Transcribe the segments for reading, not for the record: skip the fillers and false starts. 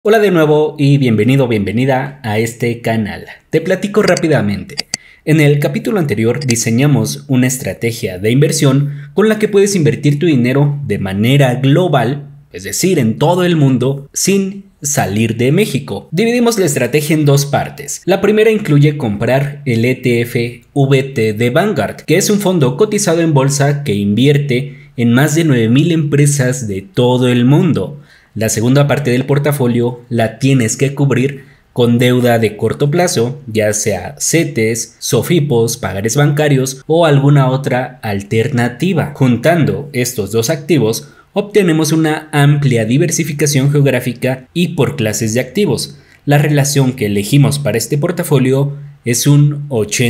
Hola de nuevo y bienvenido o bienvenida a este canal. Te platico rápidamente. En el capítulo anterior diseñamos una estrategia de inversión con la que puedes invertir tu dinero de manera global, es decir, en todo el mundo, sin salir de México. Dividimos la estrategia en dos partes. La primera incluye comprar el ETF VT de Vanguard, que es un fondo cotizado en bolsa que invierte en más de 9,000 empresas de todo el mundo. La segunda parte del portafolio la tienes que cubrir con deuda de corto plazo, ya sea CETES, SOFIPOS, pagares bancarios o alguna otra alternativa. Juntando estos dos activos, obtenemos una amplia diversificación geográfica y por clases de activos. La relación que elegimos para este portafolio es un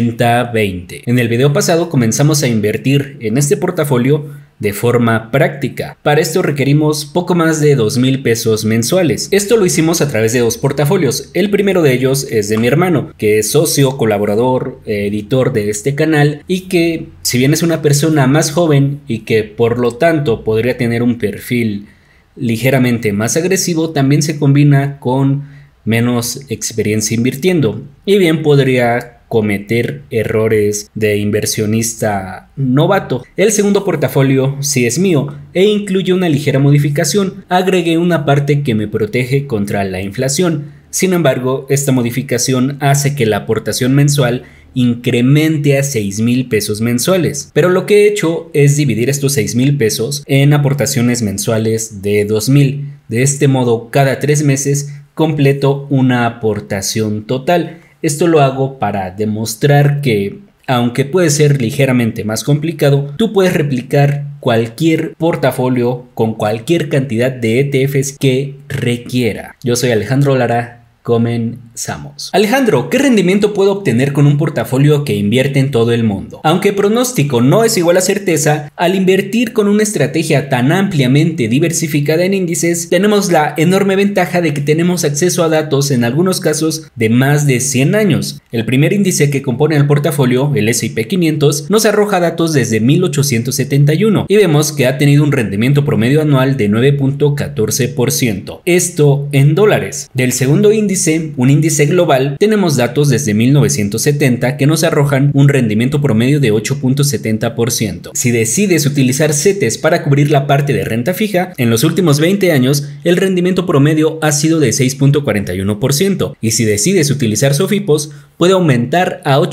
80-20. En el video pasado comenzamos a invertir en este portafolio de forma práctica. Para esto requerimos poco más de 2,000 pesos mensuales. Esto lo hicimos a través de dos portafolios. El primero de ellos es de mi hermano, que es socio, colaborador, editor de este canal y que, si bien es una persona más joven y que por lo tanto podría tener un perfil ligeramente más agresivo, también se combina con menos experiencia invirtiendo y bien podría cometer errores de inversionista novato. El segundo portafolio sí es mío e incluye una ligera modificación. Agregué una parte que me protege contra la inflación. Sin embargo, esta modificación hace que la aportación mensual incremente a 6,000 pesos mensuales. Pero lo que he hecho es dividir estos 6,000 pesos en aportaciones mensuales de 2,000. De este modo, cada 3 meses completo una aportación total. Esto lo hago para demostrar que, aunque puede ser ligeramente más complicado, tú puedes replicar cualquier portafolio con cualquier cantidad de ETFs que requiera. Yo soy Alejandro Lara. Comenzamos. Alejandro, ¿qué rendimiento puedo obtener con un portafolio que invierte en todo el mundo? Aunque pronóstico no es igual a certeza, al invertir con una estrategia tan ampliamente diversificada en índices, tenemos la enorme ventaja de que tenemos acceso a datos en algunos casos de más de 100 años. El primer índice que compone el portafolio, el S&P 500, nos arroja datos desde 1871 y vemos que ha tenido un rendimiento promedio anual de 9.14%. Esto en dólares. Del segundo índice, un índice global, tenemos datos desde 1970 que nos arrojan un rendimiento promedio de 8.70%. Si decides utilizar CETES para cubrir la parte de renta fija, en los últimos 20 años el rendimiento promedio ha sido de 6.41% y si decides utilizar SOFIPOS puede aumentar a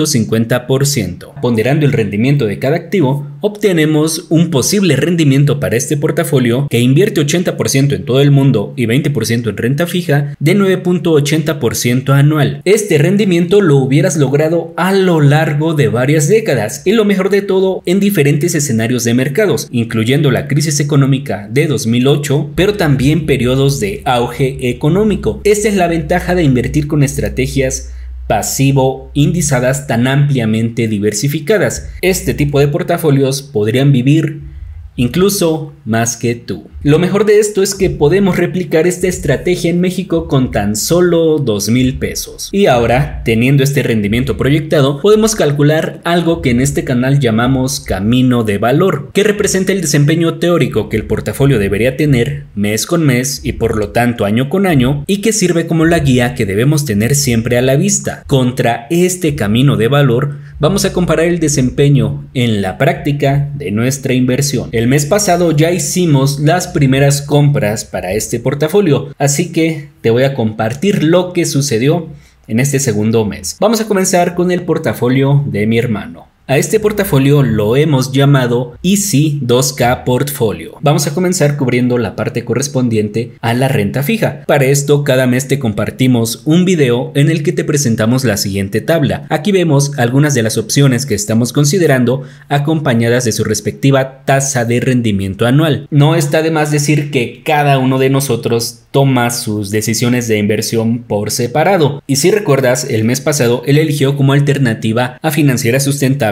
8.50%. Ponderando el rendimiento de cada activo, obtenemos un posible rendimiento para este portafolio que invierte 80% en todo el mundo y 20% en renta fija de 9.80% anual. Este rendimiento lo hubieras logrado a lo largo de varias décadas y lo mejor de todo en diferentes escenarios de mercados, incluyendo la crisis económica de 2008, pero también periodos de auge económico. Esta es la ventaja de invertir con estrategias pasivo indizadas tan ampliamente diversificadas. Este tipo de portafolios podrían vivir incluso más que tú. Lo mejor de esto es que podemos replicar esta estrategia en México con tan solo 2,000 pesos. Y ahora, teniendo este rendimiento proyectado, podemos calcular algo que en este canal llamamos camino de valor, que representa el desempeño teórico que el portafolio debería tener mes con mes y por lo tanto año con año, y que sirve como la guía que debemos tener siempre a la vista. Contra este camino de valor, vamos a comparar el desempeño en la práctica de nuestra inversión. El mes pasado ya hicimos las primeras compras para este portafolio, así que te voy a compartir lo que sucedió en este segundo mes. Vamos a comenzar con el portafolio de mi hermano. A este portafolio lo hemos llamado Easy 2K Portfolio. Vamos a comenzar cubriendo la parte correspondiente a la renta fija. Para esto, cada mes te compartimos un video en el que te presentamos la siguiente tabla. Aquí vemos algunas de las opciones que estamos considerando acompañadas de su respectiva tasa de rendimiento anual. No está de más decir que cada uno de nosotros toma sus decisiones de inversión por separado. Y si recuerdas, el mes pasado él eligió como alternativa a Financiera Sustentable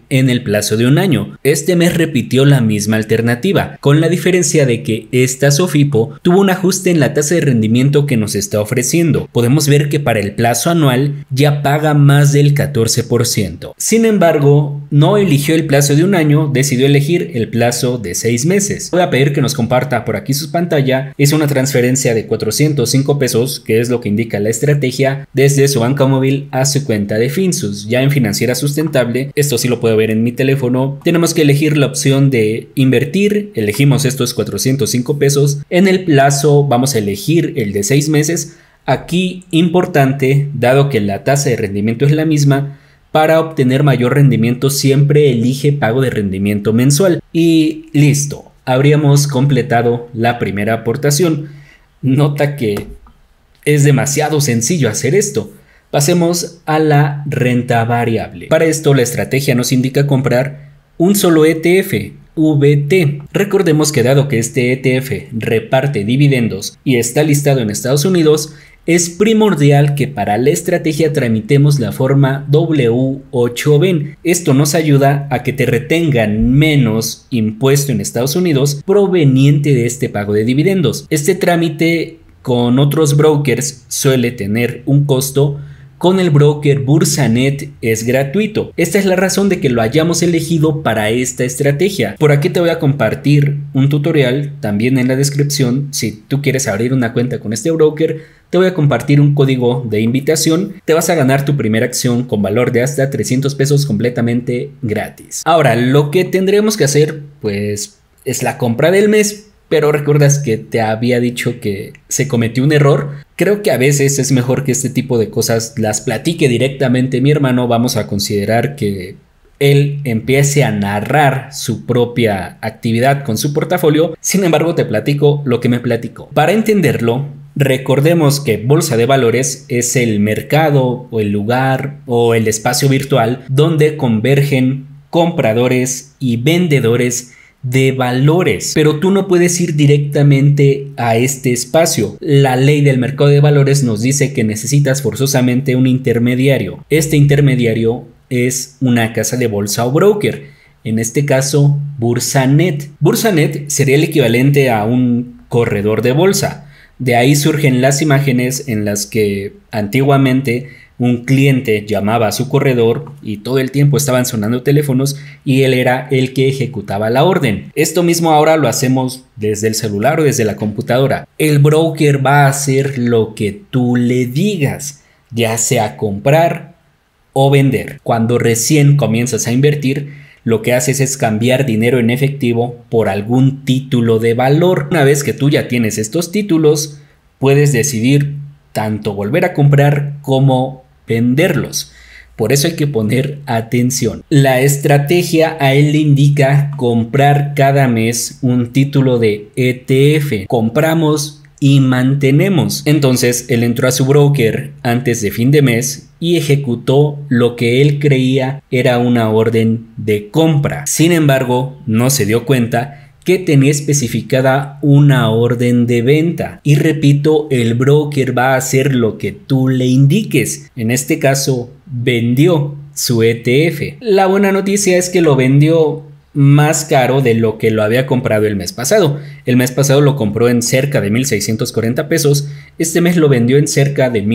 en el plazo de un año. Este mes repitió la misma alternativa, con la diferencia de que esta Sofipo tuvo un ajuste en la tasa de rendimiento que nos está ofreciendo. Podemos ver que para el plazo anual ya paga más del 14%. Sin embargo, no eligió el plazo de un año, decidió elegir el plazo de 6 meses. Voy a pedir que nos comparta por aquí su pantalla. Es una transferencia de 405 pesos, que es lo que indica la estrategia, desde su banca móvil a su cuenta de Finsus. Ya en Financiera Sustentable, esto sí lo puedo ver en mi teléfono, tenemos que elegir la opción de invertir. Elegimos estos 405 pesos. En el plazo vamos a elegir el de 6 meses. Aquí importante, dado que la tasa de rendimiento es la misma, para obtener mayor rendimiento siempre elige pago de rendimiento mensual. Y listo, habríamos completado la primera aportación. Nota que es demasiado sencillo hacer esto. Pasemos a la renta variable. Para esto la estrategia nos indica comprar un solo ETF, VT. Recordemos que dado que este ETF reparte dividendos y está listado en Estados Unidos, es primordial que para la estrategia tramitemos la forma W8BEN. Esto nos ayuda a que te retengan menos impuesto en Estados Unidos proveniente de este pago de dividendos. Este trámite con otros brokers suele tener un costo. Con el broker Bursanet es gratuito. Esta es la razón de que lo hayamos elegido para esta estrategia. Por aquí te voy a compartir un tutorial también en la descripción. Si tú quieres abrir una cuenta con este broker, te voy a compartir un código de invitación. Te vas a ganar tu primera acción con valor de hasta 300 pesos completamente gratis. Ahora, lo que tendremos que hacer pues es la compra del mes. Pero recuerdas que te había dicho que se cometió un error. Creo que a veces es mejor que este tipo de cosas las platique directamente mi hermano. Vamos a considerar que él empiece a narrar su propia actividad con su portafolio. Sin embargo, te platico lo que me platicó. Para entenderlo, recordemos que Bolsa de Valores es el mercado o el lugar o el espacio virtual donde convergen compradores y vendedores de valores, pero tú no puedes ir directamente a este espacio. La ley del mercado de valores nos dice que necesitas forzosamente un intermediario. Este intermediario es una casa de bolsa o broker, en este caso Bursanet. Bursanet sería el equivalente a un corredor de bolsa. De ahí surgen las imágenes en las que antiguamente un cliente llamaba a su corredor y todo el tiempo estaban sonando teléfonos y él era el que ejecutaba la orden. Esto mismo ahora lo hacemos desde el celular o desde la computadora. El broker va a hacer lo que tú le digas, ya sea comprar o vender. Cuando recién comienzas a invertir, lo que haces es cambiar dinero en efectivo por algún título de valor. Una vez que tú ya tienes estos títulos, puedes decidir tanto volver a comprar como venderlos. Por eso hay que poner atención. La estrategia a él le indica comprar cada mes un título de ETF. Compramos y mantenemos. Entonces él entró a su broker antes de fin de mes y ejecutó lo que él creía era una orden de compra. Sin embargo, no se dio cuenta que tenía especificada una orden de venta. Y repito, el broker va a hacer lo que tú le indiques. En este caso, vendió su ETF. La buena noticia es que lo vendió más caro de lo que lo había comprado el mes pasado. El mes pasado lo compró en cerca de 1,640 pesos. Este mes lo vendió en cerca de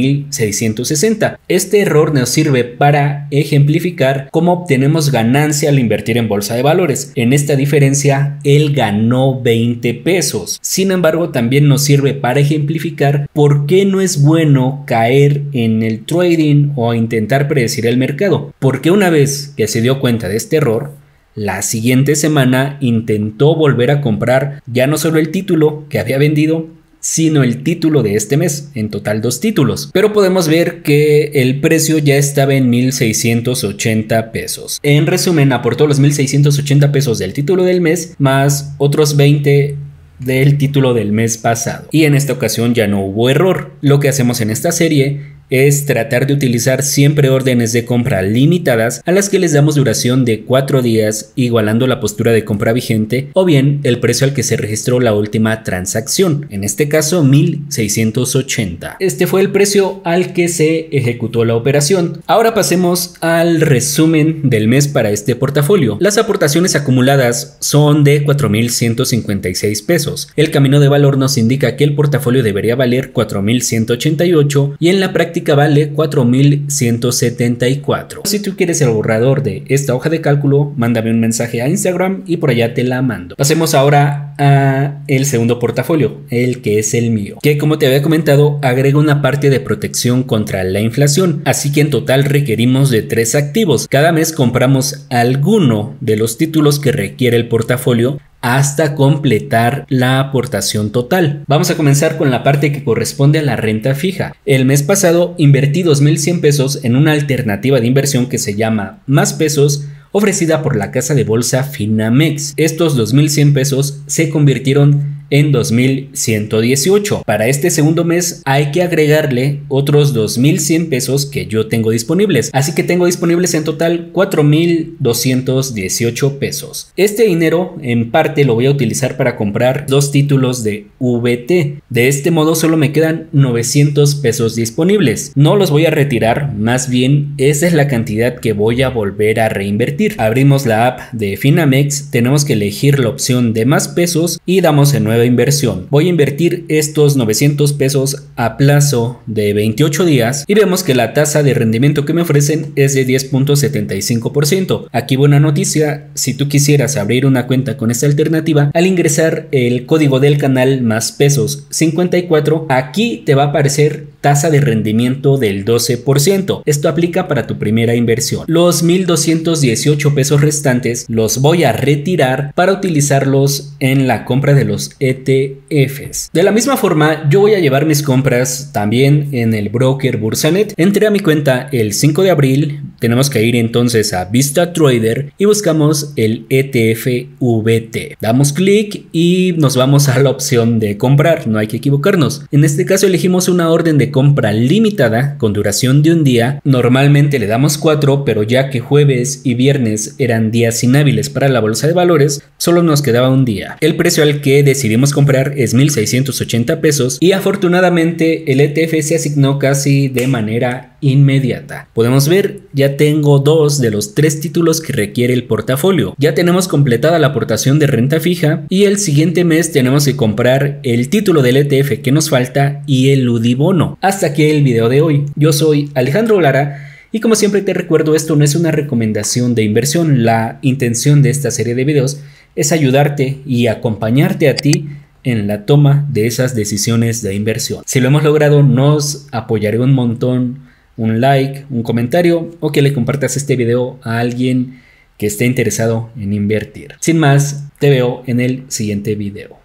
1,660. Este error nos sirve para ejemplificar cómo obtenemos ganancia al invertir en bolsa de valores. En esta diferencia, él ganó 20 pesos. Sin embargo, también nos sirve para ejemplificar por qué no es bueno caer en el trading o intentar predecir el mercado. Porque una vez que se dio cuenta de este error, la siguiente semana intentó volver a comprar ya no solo el título que había vendido, sino el título de este mes, en total 2 títulos. Pero podemos ver que el precio ya estaba en 1,680 pesos. En resumen, aportó los 1,680 pesos del título del mes más otros 20 del título del mes pasado. Y en esta ocasión ya no hubo error. Lo que hacemos en esta serie es tratar de utilizar siempre órdenes de compra limitadas a las que les damos duración de 4 días, igualando la postura de compra vigente o bien el precio al que se registró la última transacción, en este caso 1680. Este fue el precio al que se ejecutó la operación. Ahora pasemos al resumen del mes para este portafolio. Las aportaciones acumuladas son de 4.156 pesos. El camino de valor nos indica que el portafolio debería valer 4.188 y en la práctica vale 4.174. Si tú quieres el borrador de esta hoja de cálculo, mándame un mensaje a Instagram y por allá te la mando. Pasemos ahora a el segundo portafolio, el que es el mío, que como te había comentado agrega una parte de protección contra la inflación, así que en total requerimos de 3 activos. Cada mes compramos alguno de los títulos que requiere el portafolio hasta completar la aportación total. Vamos a comenzar con la parte que corresponde a la renta fija. El mes pasado invertí 2.100 pesos en una alternativa de inversión que se llama Más Pesos, ofrecida por la casa de bolsa Finamex. Estos 2.100 pesos se convirtieron en 2.118. Para este segundo mes hay que agregarle otros 2.100 pesos que yo tengo disponibles. Así que tengo disponibles en total 4.218 pesos. Este dinero en parte lo voy a utilizar para comprar 2 títulos de VT. De este modo solo me quedan 900 pesos disponibles. No los voy a retirar, más bien esa es la cantidad que voy a volver a reinvertir. Abrimos la app de Finamex, tenemos que elegir la opción de Más Pesos y damos en nueva inversión. Voy a invertir estos 900 pesos a plazo de 28 días y vemos que la tasa de rendimiento que me ofrecen es de 10.75%. Aquí buena noticia, si tú quisieras abrir una cuenta con esta alternativa, al ingresar el código del canal Más Pesos 54, aquí te va a aparecer tasa de rendimiento del 12%. Esto aplica para tu primera inversión. Los 1.218 pesos restantes los voy a retirar para utilizarlos en la compra de los ETFs. De la misma forma, yo voy a llevar mis compras también en el broker Bursanet. Entré a mi cuenta el 5 de abril, tenemos que ir entonces a Vista Trader y buscamos el ETF VT. Damos clic y nos vamos a la opción de comprar, no hay que equivocarnos. En este caso elegimos una orden de compra limitada con duración de un día. Normalmente le damos 4, pero ya que jueves y viernes eran días inhábiles para la bolsa de valores, solo nos quedaba un día. El precio al que decidimos comprar es 1.680 pesos y afortunadamente el ETF se asignó casi de manera inmediata. Podemos ver, ya tengo 2 de los 3 títulos que requiere el portafolio. Ya tenemos completada la aportación de renta fija y el siguiente mes tenemos que comprar el título del ETF que nos falta y el UDIBono. Hasta aquí el video de hoy. Yo soy Alejandro Lara. Y como siempre te recuerdo, esto no es una recomendación de inversión. La intención de esta serie de videos es ayudarte y acompañarte a ti en la toma de esas decisiones de inversión. Si lo hemos logrado, nos apoyaré un montón, un like, un comentario o que le compartas este video a alguien que esté interesado en invertir. Sin más, te veo en el siguiente video.